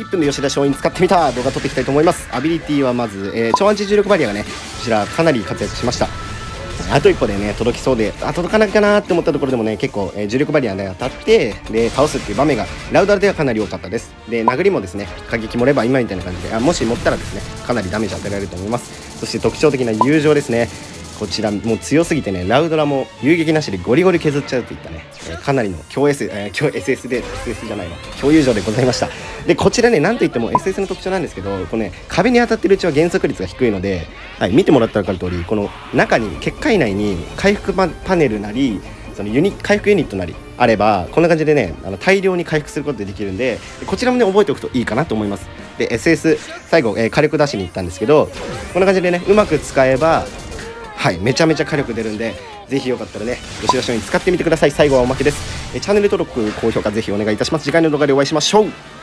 1分で吉田松陰使ってみた動画撮っていきたいと思います。アビリティはまず、超アンチ重力バリアがねこちらかなり活躍しました。あと一歩でね届きそうで届かないかなって思ったところでもね結構、重力バリアで当たってで倒すっていう場面がラウダルではかなり多かったです。で殴りもですね過激盛れば今みたいな感じでもし持ったらですねかなりダメージ与えられると思います。そして特徴的な友情ですね。こちらもう強すぎてねラウドラも遊撃なしでゴリゴリ削っちゃうといったね、かなりの強 SS で SS じゃないわ強友情でございました。でこちらねなんといっても SS の特徴なんですけどこのね壁に当たってるうちは減速率が低いので、見てもらったら分かる通りこの中に結界内に回復パネルなりその回復ユニットなりあればこんな感じでね大量に回復することができるんでこちらもね覚えておくといいかなと思います。で SS 最後、火力出しに行ったんですけどこんな感じでねうまく使えばめちゃめちゃ火力出るんでぜひよかったらね吉田松陰使ってみてください。最後はおまけです。チャンネル登録高評価ぜひお願いいたします。次回の動画でお会いしましょう。